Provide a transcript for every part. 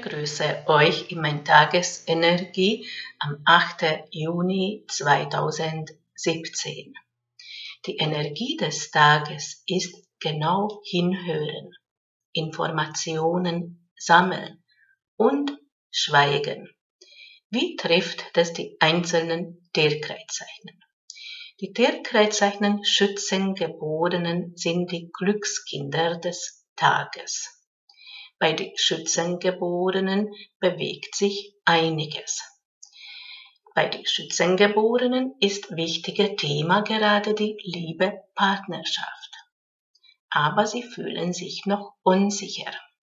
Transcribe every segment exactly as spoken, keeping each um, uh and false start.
begrüße euch in mein Tagesenergie am achten Juni zweitausendsiebzehn. Die Energie des Tages ist genau hinhören, Informationen sammeln und schweigen. Wie trifft das die einzelnen Tierkreiszeichen? Die Tierkreiszeichen Schützengeborenen sind die Glückskinder des Tages. Bei den Schützengeborenen bewegt sich einiges. Bei den Schützengeborenen ist wichtiges Thema gerade die Liebe, Partnerschaft. Aber sie fühlen sich noch unsicher.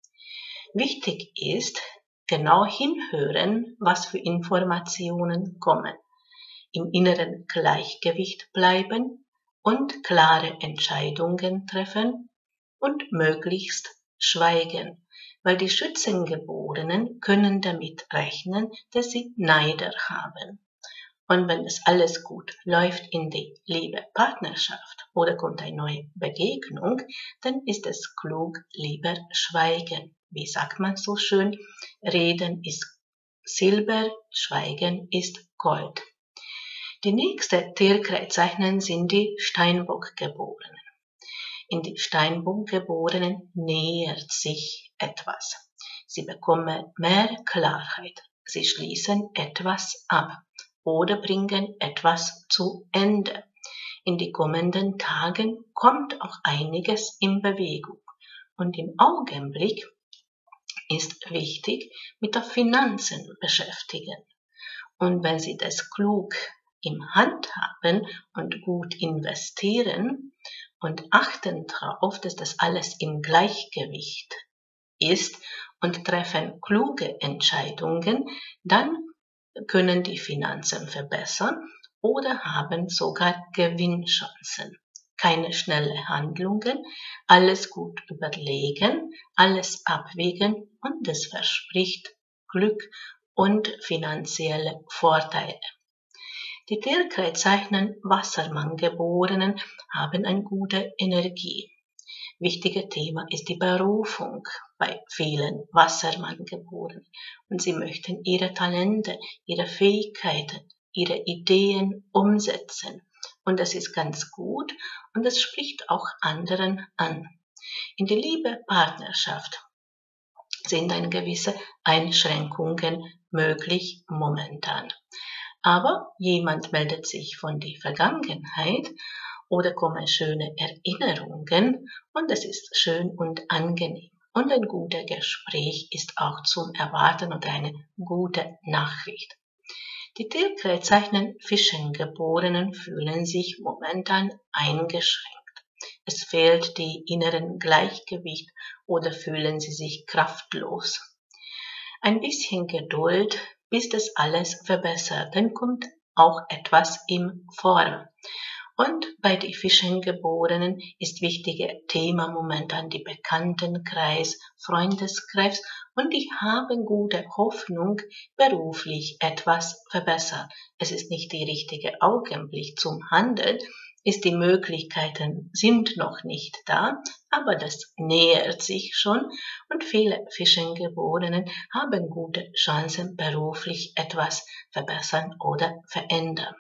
Wichtig ist, genau hinhören, was für Informationen kommen, im inneren Gleichgewicht bleiben und klare Entscheidungen treffen und möglichst schweigen, weil die Schützengeborenen können damit rechnen, dass sie Neider haben. Und wenn es alles gut läuft in die Liebe, Partnerschaft oder kommt eine neue Begegnung, dann ist es klug, lieber schweigen. Wie sagt man so schön? Reden ist Silber, Schweigen ist Gold. Die nächsten Tierkreiszeichen sind die Steinbockgeborenen. In die Steinbockgeborenen nähert sich etwas. Sie bekommen mehr Klarheit. Sie schließen etwas ab oder bringen etwas zu Ende. In die kommenden Tagen kommt auch einiges in Bewegung. Und im Augenblick ist wichtig, mit den Finanzen beschäftigen. Und wenn Sie das klug im Hand haben und gut investieren und achten darauf, dass das alles im Gleichgewicht ist und treffen kluge Entscheidungen, dann können die Finanzen verbessern oder haben sogar Gewinnchancen. Keine schnellen Handlungen, alles gut überlegen, alles abwägen und es verspricht Glück und finanzielle Vorteile. Die Tierkreiszeichen Wassermanngeborenen haben eine gute Energie. Wichtiges Thema ist die Berufung bei vielen Wassermanngeborenen und sie möchten ihre Talente, ihre Fähigkeiten, ihre Ideen umsetzen und das ist ganz gut und es spricht auch anderen an. In der Liebe, Partnerschaft sind eine gewisse Einschränkungen möglich momentan. Aber jemand meldet sich von der Vergangenheit oder kommen schöne Erinnerungen und es ist schön und angenehm. Und ein gutes Gespräch ist auch zum Erwarten oder eine gute Nachricht. Die Tierkreiszeichen Fischengeborenen fühlen sich momentan eingeschränkt. Es fehlt die inneren Gleichgewicht oder fühlen sie sich kraftlos. Ein bisschen Geduld, bis das alles verbessert, dann kommt auch etwas in Form. Und bei den Fischengeborenen ist wichtiges Thema momentan die Bekanntenkreis, Freundeskreis und die haben gute Hoffnung, beruflich etwas verbessern. Es ist nicht der richtige Augenblick zum Handeln, ist die Möglichkeiten sind noch nicht da, aber das nähert sich schon und viele Fischengeborenen haben gute Chancen, beruflich etwas verbessern oder verändern.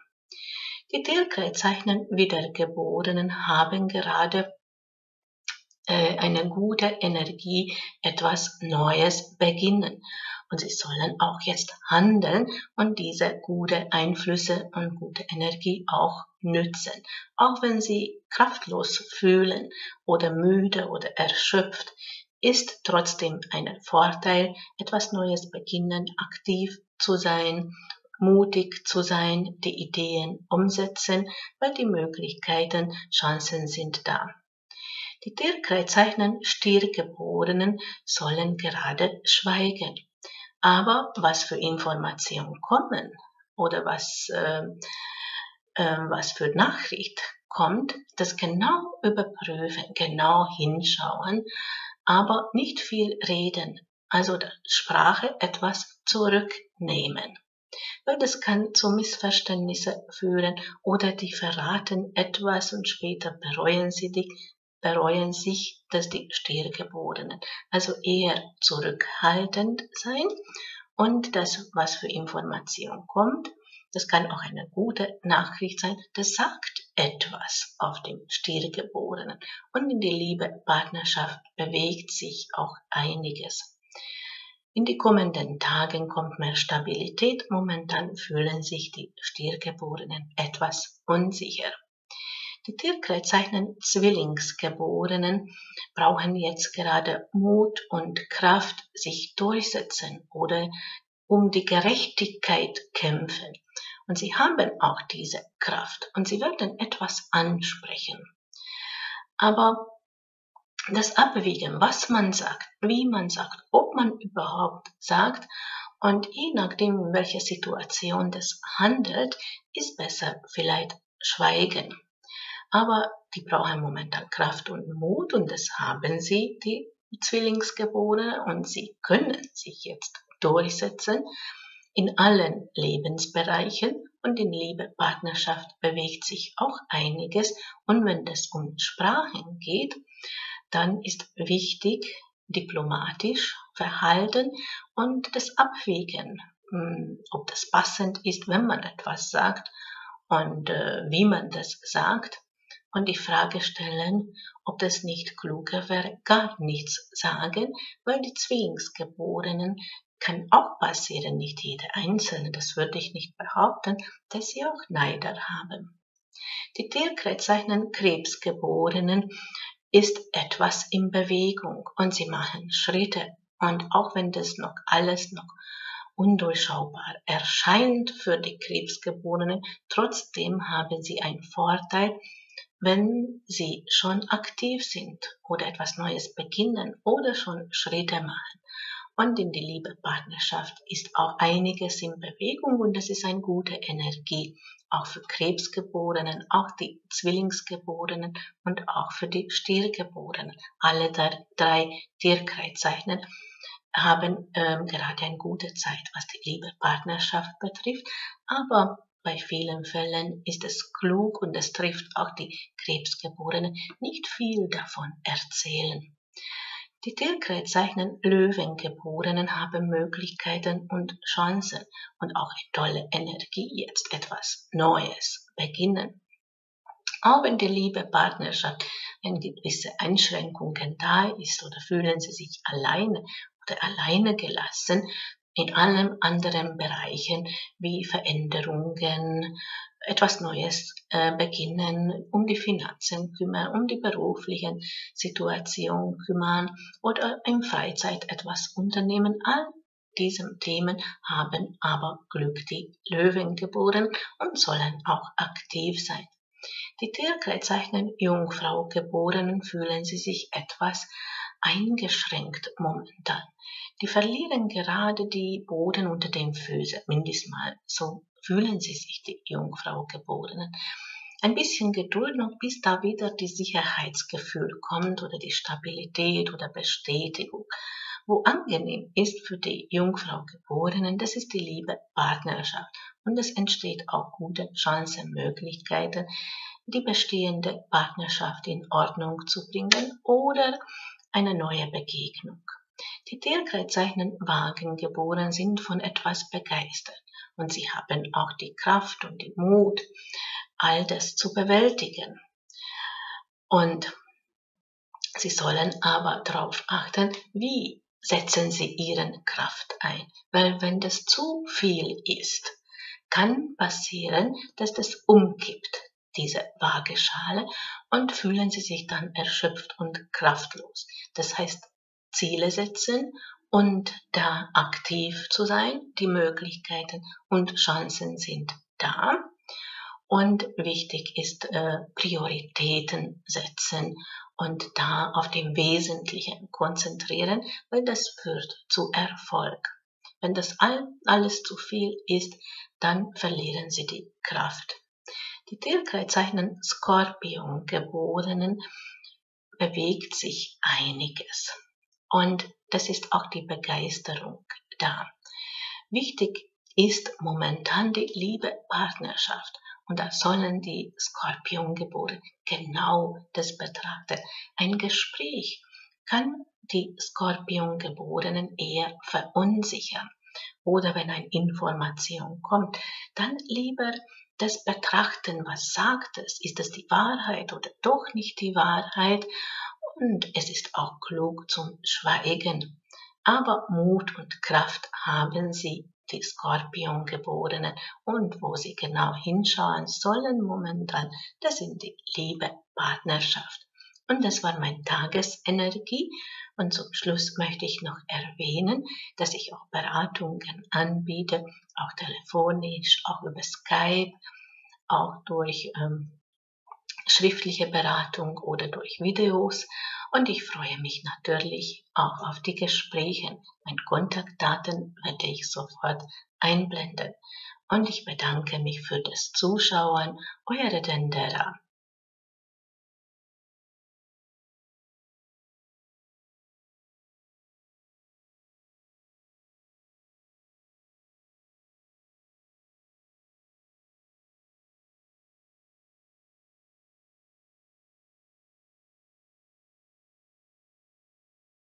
Die Tierkreiszeichen Wiedergeborenen haben gerade äh, eine gute Energie, etwas Neues beginnen. Und sie sollen auch jetzt handeln und diese gute Einflüsse und gute Energie auch nützen. Auch wenn sie kraftlos fühlen oder müde oder erschöpft, ist trotzdem ein Vorteil, etwas Neues beginnen, aktiv zu sein, mutig zu sein, die Ideen umsetzen, weil die Möglichkeiten, Chancen sind da. Die Tierkreiszeichen Stiergeborenen sollen gerade schweigen. Aber was für Informationen kommen oder was, äh, äh, was für Nachricht kommt, das genau überprüfen, genau hinschauen, aber nicht viel reden, also der Sprache etwas zurücknehmen. Weil das kann zu Missverständnissen führen oder die verraten etwas und später bereuen sie dich, bereuen sich, dass die Stiergeborenen, also eher zurückhaltend sein und das, was für Information kommt, das kann auch eine gute Nachricht sein, das sagt etwas auf den Stiergeborenen und in die Liebe Partnerschaft bewegt sich auch einiges. In die kommenden Tagen kommt mehr Stabilität, momentan fühlen sich die Stiergeborenen etwas unsicher. Die Tierkreiszeichen Zwillingsgeborenen brauchen jetzt gerade Mut und Kraft, sich durchsetzen oder um die Gerechtigkeit kämpfen. Und sie haben auch diese Kraft und sie werden etwas ansprechen. Aber das Abwägen, was man sagt, wie man sagt, ob man überhaupt sagt und je nachdem, in welcher Situation das handelt, ist besser vielleicht schweigen. Aber die brauchen momentan Kraft und Mut und das haben sie, die Zwillingsgeborenen, und sie können sich jetzt durchsetzen in allen Lebensbereichen und in Liebe, Partnerschaft bewegt sich auch einiges und wenn es um Sprachen geht, dann ist wichtig diplomatisch verhalten und das Abwägen, ob das passend ist, wenn man etwas sagt und äh, wie man das sagt und die Frage stellen, ob das nicht kluger wäre, gar nichts sagen, weil die Zwillingsgeborenen kann auch passieren, nicht jede Einzelne, das würde ich nicht behaupten, dass sie auch Neider haben. Die Tierkreiszeichen Krebsgeborenen ist etwas in Bewegung und sie machen Schritte und auch wenn das noch alles noch undurchschaubar erscheint für die Krebsgeborenen, trotzdem haben sie einen Vorteil, wenn sie schon aktiv sind oder etwas Neues beginnen oder schon Schritte machen. Und in die Liebe Partnerschaft ist auch einiges in Bewegung und das ist eine gute Energie, auch für Krebsgeborenen, auch die Zwillingsgeborenen und auch für die Stiergeborenen. Alle drei Tierkreiszeichen haben ähm, gerade eine gute Zeit, was die Liebe Partnerschaft betrifft, aber bei vielen Fällen ist es klug und es trifft auch die Krebsgeborenen, nicht viel davon erzählen. Die Tierkreiszeichen Löwengeborenen haben Möglichkeiten und Chancen und auch eine tolle Energie, jetzt etwas Neues beginnen. Auch wenn die Liebe Partnerschaft eine gewisse Einschränkungen da ist oder fühlen sie sich alleine oder alleine gelassen, in allen anderen Bereichen wie Veränderungen, etwas Neues äh, beginnen, um die Finanzen kümmern, um die beruflichen Situation kümmern oder in Freizeit etwas unternehmen. All diese Themen haben aber Glück die Löwen geboren und sollen auch aktiv sein. Die Tierkreiszeichen Jungfrau Geborenen fühlen sie sich etwas eingeschränkt momentan. Die verlieren gerade die Boden unter den Füßen, mindestens mal so fühlen sie sich, die Jungfrau Geborenen. Ein bisschen Geduld noch, bis da wieder die Sicherheitsgefühl kommt oder die Stabilität oder Bestätigung. Wo angenehm ist für die Jungfrau Geborenen, das ist die Liebe Partnerschaft und es entsteht auch gute Chancen, Möglichkeiten, die bestehende Partnerschaft in Ordnung zu bringen oder eine neue Begegnung. Die Tierkreiszeichen Wagen geboren sind von etwas begeistert und sie haben auch die Kraft und den Mut, all das zu bewältigen. Und sie sollen aber darauf achten, wie setzen sie ihre Kraft ein. Weil wenn das zu viel ist, kann passieren, dass das umkippt, diese Waageschale, und fühlen sie sich dann erschöpft und kraftlos. Das heißt, Ziele setzen und da aktiv zu sein, die Möglichkeiten und Chancen sind da. Und wichtig ist äh, Prioritäten setzen und da auf dem Wesentlichen konzentrieren, weil das führt zu Erfolg. Wenn das all, alles zu viel ist, dann verlieren sie die Kraft. Die Tierkreiszeichen Skorpion Geborenen bewegt sich einiges. Und das ist auch die Begeisterung da. Wichtig ist momentan die Liebe Partnerschaft. Und da sollen die Skorpiongeborenen genau das betrachten. Ein Gespräch kann die Skorpiongeborenen eher verunsichern. Oder wenn eine Information kommt, dann lieber das betrachten, was sagt es? Ist es die Wahrheit oder doch nicht die Wahrheit? Und es ist auch klug zum Schweigen. Aber Mut und Kraft haben sie, die Skorpiongeborenen, und wo sie genau hinschauen sollen momentan, das sind die Liebe, Partnerschaft. Und das war meine Tagesenergie. Und zum Schluss möchte ich noch erwähnen, dass ich auch Beratungen anbiete, auch telefonisch, auch über Skype, auch durch ähm, schriftliche Beratung oder durch Videos. Und ich freue mich natürlich auch auf die Gespräche. Meine Kontaktdaten werde ich sofort einblenden. Und ich bedanke mich für das Zuschauen. Eure Dendera.